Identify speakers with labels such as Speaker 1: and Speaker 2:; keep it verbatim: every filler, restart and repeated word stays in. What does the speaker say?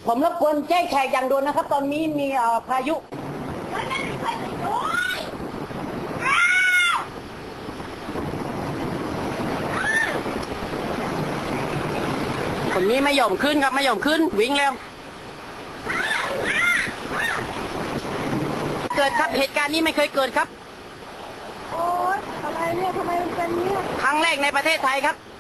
Speaker 1: ผมรบกวนแจ้งแขกอย่างด่วนนะครับตอนนี้มีพายุคนนี้ไม่ยอมขึ้นครับไม่ยอมขึ้นวิ่งแล้วเกิดครับเหตุการณ์นี้ไม่เคยเกิดครับ
Speaker 2: โอ๊ยอะไรเนี่ยทำไมมันเป็นเนี้ย
Speaker 1: ครั้งแรกในประเทศไทยครับ